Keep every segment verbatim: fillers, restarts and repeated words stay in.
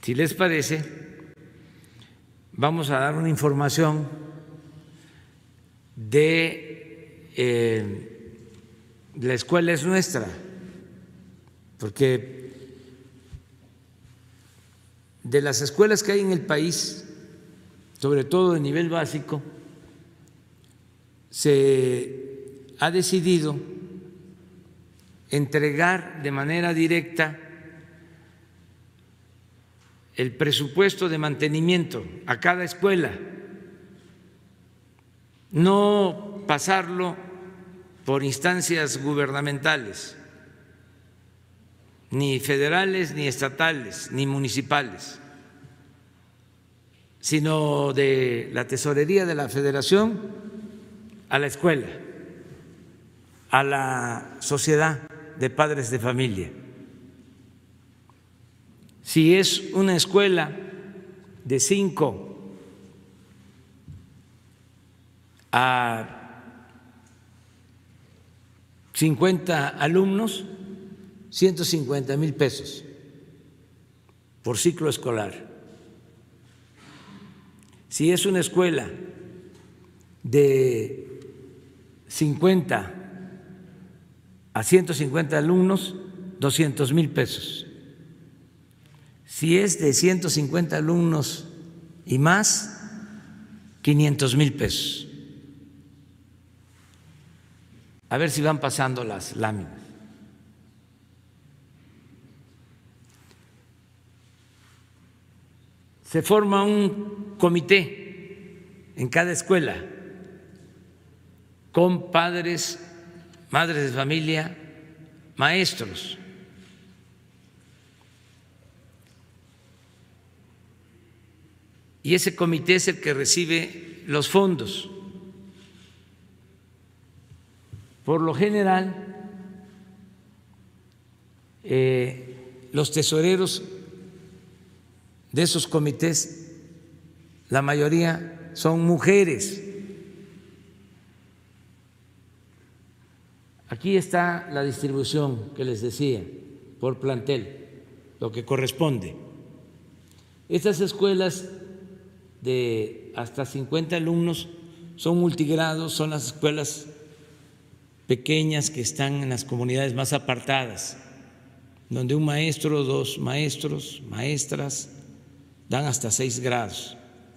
si les parece, vamos a dar una información de eh, la escuela es nuestra, porque de las escuelas que hay en el país, sobre todo de nivel básico, se ha decidido entregar de manera directa el presupuesto de mantenimiento a cada escuela, no pasarlo por instancias gubernamentales, ni federales, ni estatales, ni municipales, sino de la tesorería de la Federación a la escuela, a la sociedad de padres de familia. Si es una escuela de cinco a cincuenta alumnos, ciento cincuenta mil pesos por ciclo escolar. Si es una escuela de cincuenta a ciento cincuenta alumnos, doscientos mil pesos. Si es de ciento cincuenta alumnos y más, quinientos mil pesos. A ver si van pasando las láminas. Se forma un comité en cada escuela con padres, madres de familia, maestros. Y ese comité es el que recibe los fondos. Por lo general, eh, los tesoreros de esos comités, la mayoría son mujeres. Aquí está la distribución que les decía por plantel, lo que corresponde. Estas escuelas de hasta cincuenta alumnos son multigrados, son las escuelas pequeñas que están en las comunidades más apartadas, donde un maestro, dos maestros, maestras, dan hasta seis grados.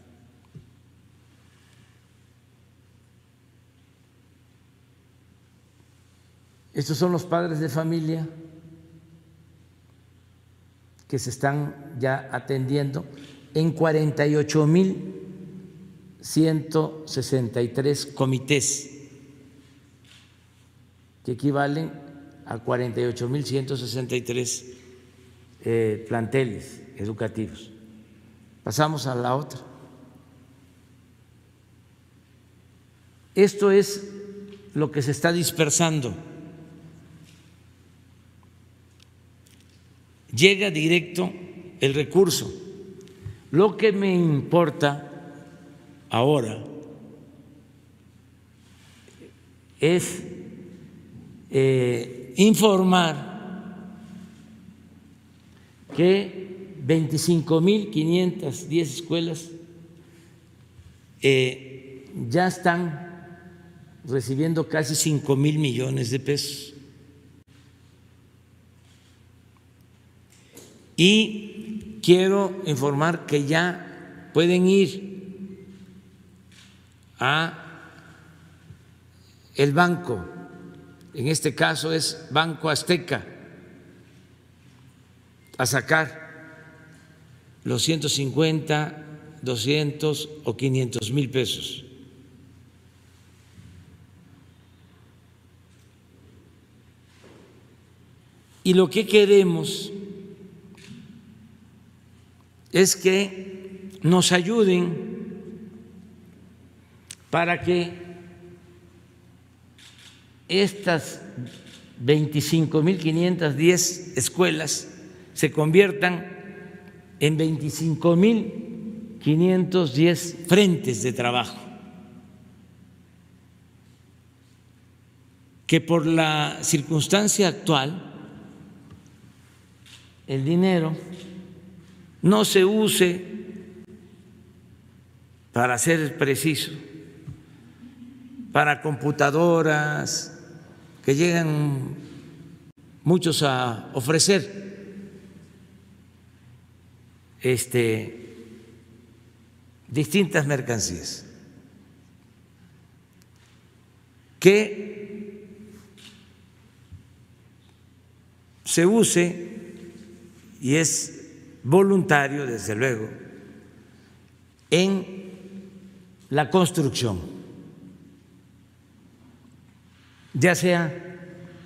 Estos son los padres de familia que se están ya atendiendo en cuarenta y ocho mil ciento sesenta y tres comités, que equivalen a cuarenta y ocho mil ciento sesenta y tres eh, planteles educativos. Pasamos a la otra. Esto es lo que se está dispersando. Llega directo el recurso. Lo que me importa ahora es eh, informar que veinticinco mil quinientas diez escuelas eh, ya están recibiendo casi cinco mil millones de pesos. Y quiero informar que ya pueden ir a el banco, en este caso es Banco Azteca, a sacar los ciento cincuenta, doscientos o quinientos mil pesos. Y lo que queremos es que nos ayuden para que estas veinticinco mil quinientas diez escuelas se conviertan en veinticinco mil quinientos diez frentes de trabajo, que por la circunstancia actual el dinero no se use, para ser preciso, para computadoras que llegan muchos a ofrecer este, distintas mercancías, que se use, y es voluntario, desde luego, en la construcción, ya sea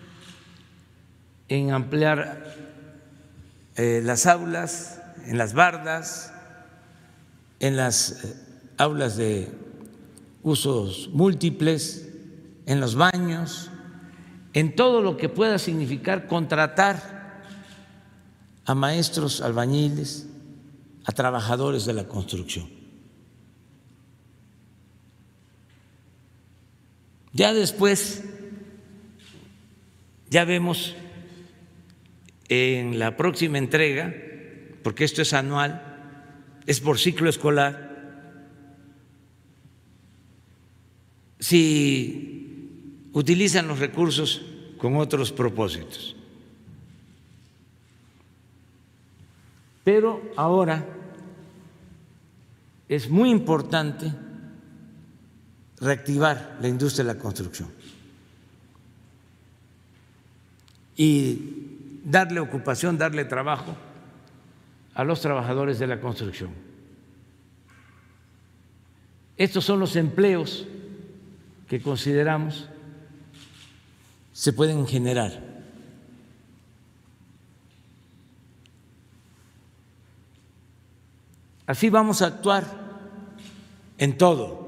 en ampliar eh, las aulas, en las bardas, en las eh, aulas de usos múltiples, en los baños, en todo lo que pueda significar contratar a maestros, albañiles, a trabajadores de la construcción. Ya después, ya vemos en la próxima entrega, porque esto es anual, es por ciclo escolar, si utilizan los recursos con otros propósitos. Pero ahora es muy importante reactivar la industria de la construcción y darle ocupación, darle trabajo a los trabajadores de la construcción. Estos son los empleos que consideramos se pueden generar. Así vamos a actuar en todo.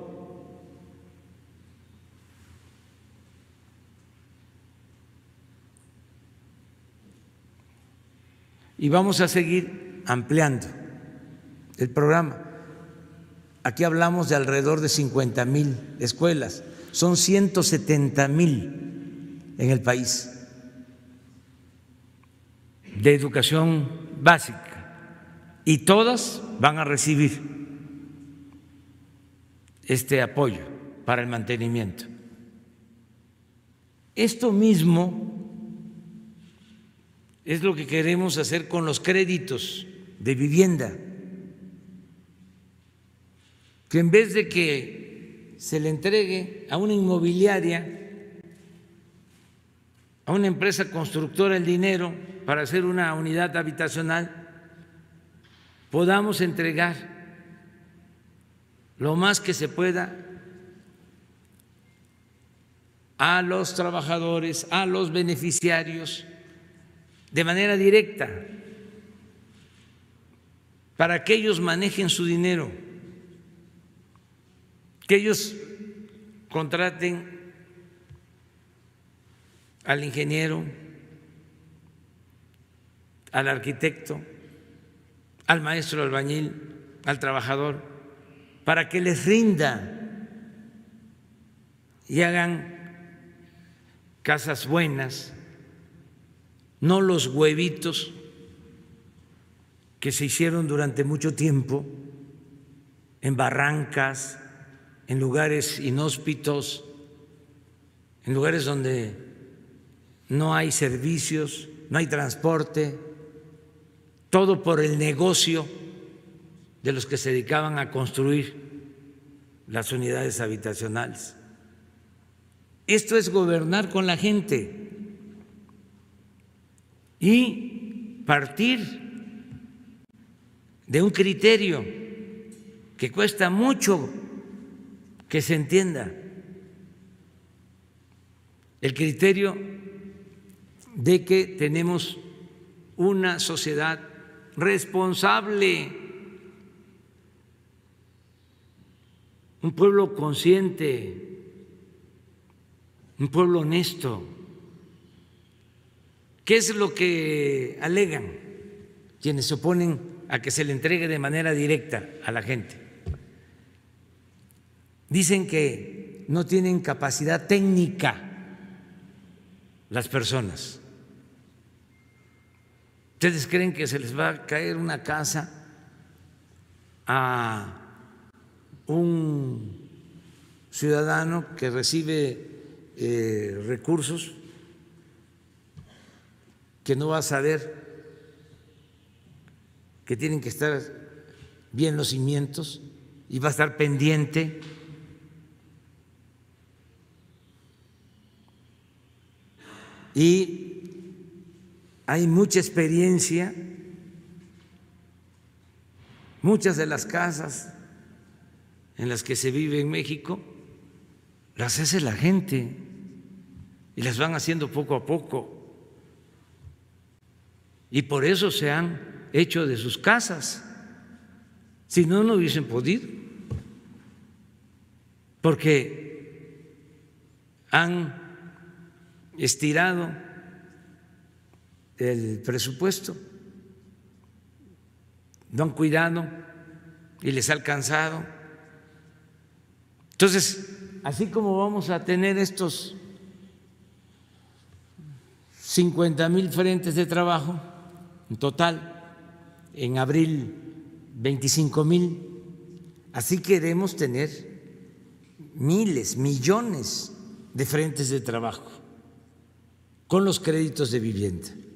Y vamos a seguir ampliando el programa. Aquí hablamos de alrededor de cincuenta mil escuelas, son ciento setenta mil en el país de educación básica, y todas van a recibir este apoyo para el mantenimiento. Esto mismo es lo que queremos hacer con los créditos de vivienda, que en vez de que se le entregue a una inmobiliaria, a una empresa constructora el dinero para hacer una unidad habitacional, podamos entregar lo más que se pueda a los trabajadores, a los beneficiarios, de manera directa, para que ellos manejen su dinero, que ellos contraten al ingeniero, al arquitecto, al maestro albañil, al trabajador, para que les rinda y hagan casas buenas, no los huevitos que se hicieron durante mucho tiempo en barrancas, en lugares inhóspitos, en lugares donde no hay servicios, no hay transporte, todo por el negocio de los que se dedicaban a construir las unidades habitacionales. Esto es gobernar con la gente y partir de un criterio que cuesta mucho que se entienda, el criterio de que tenemos una sociedad responsable, un pueblo consciente, un pueblo honesto. ¿Qué es lo que alegan quienes se oponen a que se le entregue de manera directa a la gente? Dicen que no tienen capacidad técnica las personas. ¿Ustedes creen que se les va a caer una casa a un ciudadano que recibe eh, recursos, que no va a saber que tienen que estar bien los cimientos y va a estar pendiente. Y hay mucha experiencia, muchas de las casas en las que se vive en México las hace la gente y las van haciendo poco a poco. Y por eso se han hecho de sus casas. Si no, no hubiesen podido, porque han estirado el presupuesto, lo han cuidado y les ha alcanzado. Entonces, así como vamos a tener estos cincuenta mil frentes de trabajo en total, en abril veinticinco mil, así queremos tener miles, millones de frentes de trabajo con los créditos de vivienda.